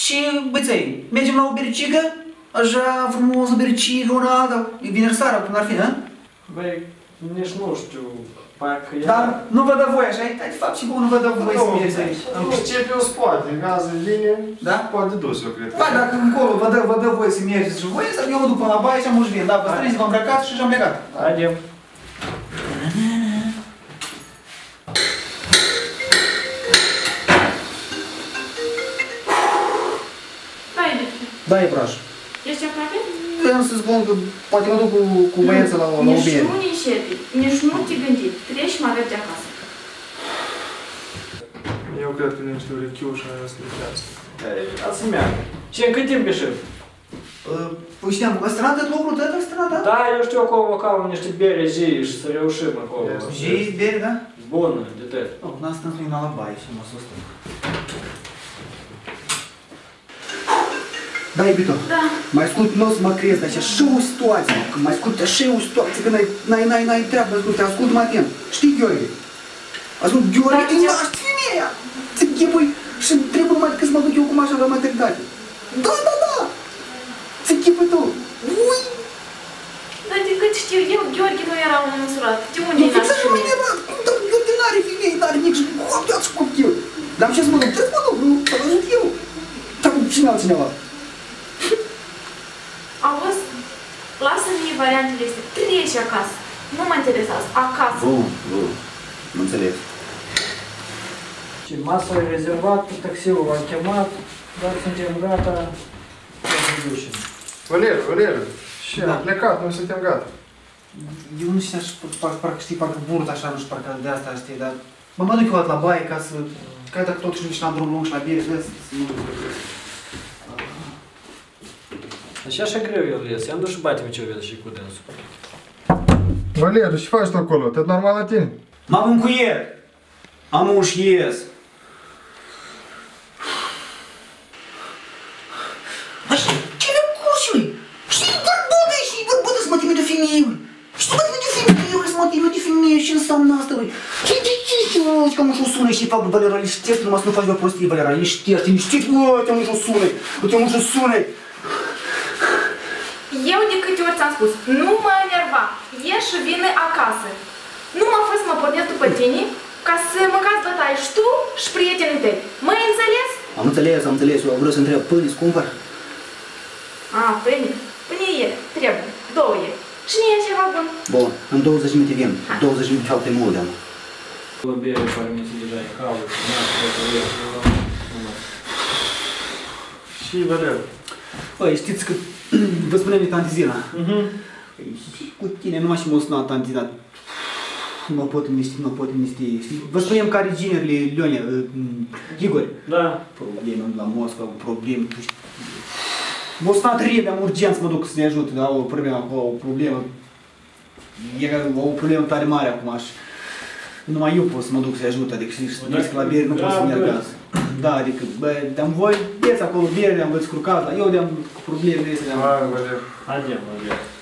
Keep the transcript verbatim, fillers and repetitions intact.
Și, băței, mergem la o bericigă? Așa frumos o bericigă, una alta, e vineri seara, cum ar fi, hă? Băi, nici nu știu, parcă e... Dar nu vă dă voie, așa? Dar de fapt și bun, nu vă dă voie să mergeți aici. În principiu se poate, gază vine, da? Poate dus, eu cred. Da, dacă încolo vă dă, vă dă voie să mergeți și voie, eu mă duc până la baie și am uși vin, da? Vă strângeți, v-am îmbrăcat și am plecat. Haidem. Da, e braș. Ești aproape? Vreau să spun că poate mă duc cu, cu băieții la, la o Nici bere. nu, nici șepi, nici nu te gândi, treci și mă mergi acasă. Eu cred că niște urechiuși mai răspliceați. Ați meargă. Și în cât timp ieșim? Păi știam, stradă lucru, dă de stradă? Da, eu știu acolo măcar niște bere zi și să reușim acolo. Zi, bere, da? Bună, de tăi. Nu, n-am stâns la la baie și mă susțin. Da, iubito, da. Mai ascult, nu o să mă crezi, dar așa o situație, că mai ascult așa o situație, că n-ai treabă, ascult, te ascult mai atent. Știi, Gheorghe? Ascult, Gheorghe, te naști femeia! Ți chipui și trebuie numai decât să mă duc eu cu mașina la maternitate. Da, da, da! Ți chipui tu! Ui! Dar de cât știu eu, Gheorghe nu era un însurat. De unde e naști femeia? Dar Gheorghe n-are femeie, n-are nici copiați cu eu. Dar ce să mă duc? Trebuie să mă duc, nu? Să vă ajut eu. Dar cu cine altcineva? Auzi, lasă-mi variantele astea, treci acasă. Nu mă interesează, acasă. Bun, bun, mă înțeleg. Și masa e rezervată, taxiul l-am chemat, dar suntem gata să ne ducem. Valeriu, Valeriu, și am plecat, noi suntem gata. Eu nu știu, parcă știi, parcă burtă așa, nu știu, parcă de asta știi, dar mă mă duc eu la baie ca să, ca dacă totuși nici la drum lung și la bine, vezi, să nu... Așa așa greu el ies, i-am dus și batem ce vede și cu dânsul. Valeriu, ce faci tu acolo? Tot normal la tine? M-am încuiet! Am uși ies! Așa, ce le cursi, ui? Știi, bărbădă și bărbădă să mă teme de femeie, ui! Știi, mă teme de femeie, ui, să mă teme de femeie, ce înseamnă asta, ui? Ce, ce, ce, ce, ui, că am uși o sună și fac, Valera, liștești, numai să nu faci o prostie, Valera, liștești, liștești, ui, te-am uși o sună, te-am uși o sună! Eu de câte ori ți-am spus, nu mă enerva, ieși și vină acasă. Nu mă fă să mă pornesc după tine, ca să mâncați bătaie și tu și prietenii tăi. Mă-ai înțeles? Am înțeles, am înțeles, eu vreau să întreb, pâine, scumpăr? A, pâine. Pâine e, trebuie, două e. Și nu e ceva bun. Bun, în douăzeci de minute vin, douăzeci de minute foarte mult, am. La bere, care mi se deja în cavă, și n-am să le Și Valeriu. Băi, știți că vă spuneam de Tanti Zina. Cu tine numai și m-a sunat Tanti Zina. Nu mă pot liniști, nu mă pot liniști. Vă spuneam care ginerile Leonia, Igor. Da. Probleme la Moscova, probleme. M-a sunat repede, am urgent să mă duc să ne ajut, dar au o problemă acolo, o problemă. E o problemă tare mare acum și numai eu pot să mă duc să-i ajut, adică știți că la bere nu pot să merg acasă. Da, adică, bă, de-am voi, beți acolo bere, am vă descurcat, dar eu de-am cu problemele astea. Hai, Valeriu. Haidem, Valeriu.